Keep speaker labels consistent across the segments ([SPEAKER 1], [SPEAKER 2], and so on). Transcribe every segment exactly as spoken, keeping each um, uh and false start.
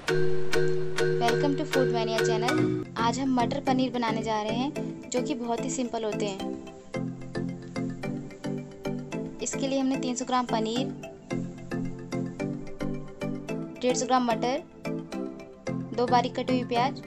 [SPEAKER 1] Welcome to Food Mania channel. आज हम मटर पनीर बनाने जा रहे हैं जो कि बहुत ही सिंपल होते हैं। इसके लिए हमने तीन सौ ग्राम पनीर, डेढ़ सौ ग्राम मटर, दो बारीक कटी हुई प्याज,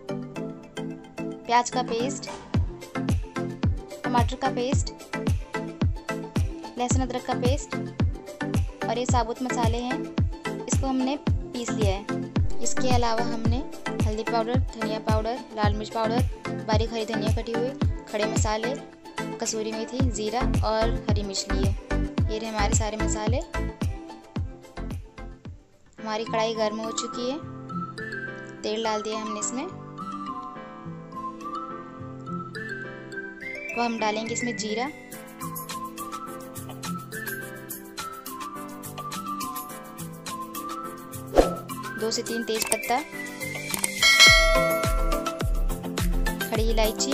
[SPEAKER 1] प्याज का पेस्ट, टमाटर का पेस्ट, लहसुन अदरक का पेस्ट और ये साबुत मसाले हैं। इसको हमने पीस लिया है। इसके अलावा हमने हल्दी पाउडर, धनिया पाउडर, लाल मिर्च पाउडर, बारीक हरी धनिया कटी हुई, खड़े मसाले, कसूरी मेथी, जीरा और हरी मिर्च लिए। ये रहे हमारे सारे मसाले। हमारी कढ़ाई गर्म हो चुकी है। तेल डाल दिया हमने इसमें। तो हम डालेंगे इसमें जीरा, दो से तीन तेज पत्ता, खड़ी इलायची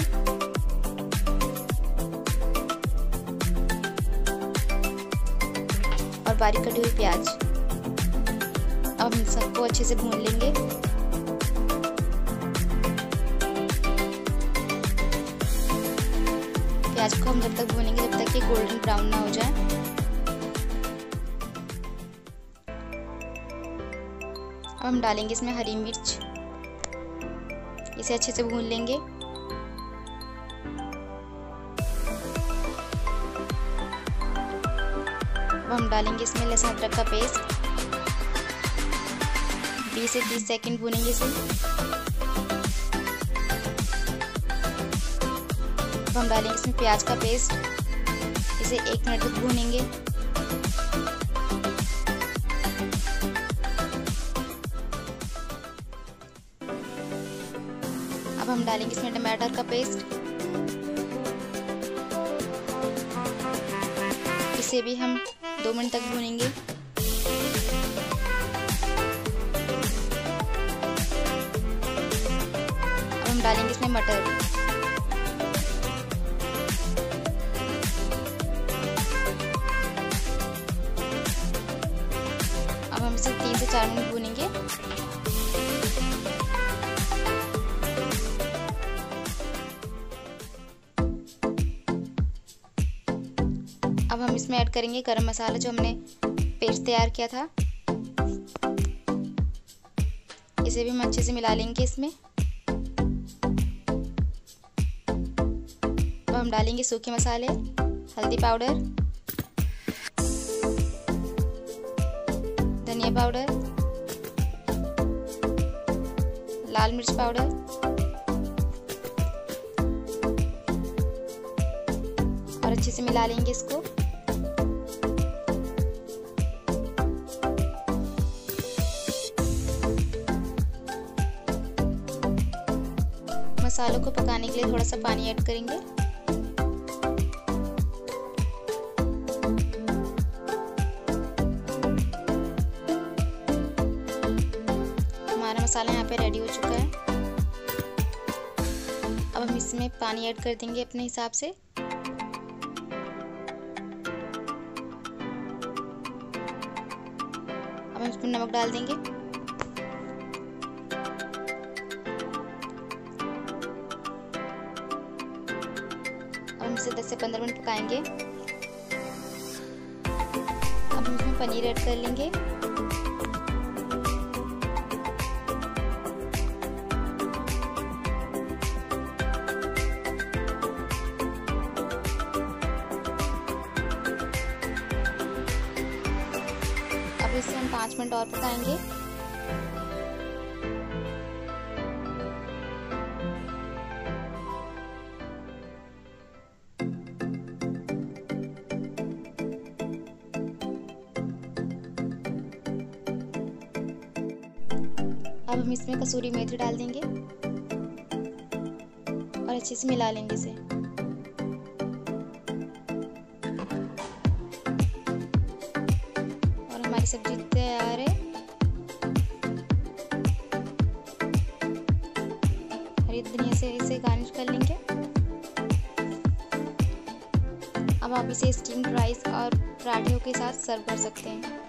[SPEAKER 1] और बारीक कटी हुई प्याज। अब हम सबको अच्छे से भून लेंगे। प्याज को हम जब तक भूनेंगे जब तक ये गोल्डन ब्राउन ना हो जाए। अब हम डालेंगे इसमें हरी मिर्च, इसे अच्छे से भून लेंगे। अब हम डालेंगे इसमें लहसुन अदरक का पेस्ट। बीस से तीस सेकंड भूनेंगे इसे। अब हम डालेंगे इसमें प्याज का पेस्ट, इसे एक मिनट तक भूनेंगे। अब हम डालेंगे इसमें टमाटर का पेस्ट, इसे भी हम दो मिनट तक भूनेंगे। अब हम डालेंगे इसमें मटर, अब हम इसे तीन से चार मिनट भूनेंगे। अब हम इसमें ऐड करेंगे गरम मसाला जो हमने पेस्ट तैयार किया था। इसे भी हम अच्छे से मिला लेंगे इसमें। अब हम डालेंगे सूखे मसाले, हल्दी पाउडर, धनिया पाउडर, लाल मिर्च पाउडर और अच्छे से मिला लेंगे इसको। मसालों को पकाने के लिए थोड़ा सा पानी ऐड करेंगे। हमारा मसाला यहाँ पे रेडी हो चुका है। अब हम इसमें पानी ऐड कर देंगे अपने हिसाब से। अब हम इसमें नमक डाल देंगे। हम इसे दस से पंद्रह मिनट पकाएंगे। अब हम इसमें पनीर ऐड कर लेंगे। अब इसे हम पाँच मिनट और पकाएंगे। अब हम इसमें कसूरी मेथी डाल देंगे और अच्छे से मिला लेंगे इसे। और हमारी सब्जी तैयार है। हरी धनिया से इसे गार्निश कर लेंगे। अब आप इसे स्टीम्ड राइस और पराठों के साथ सर्व कर सकते हैं।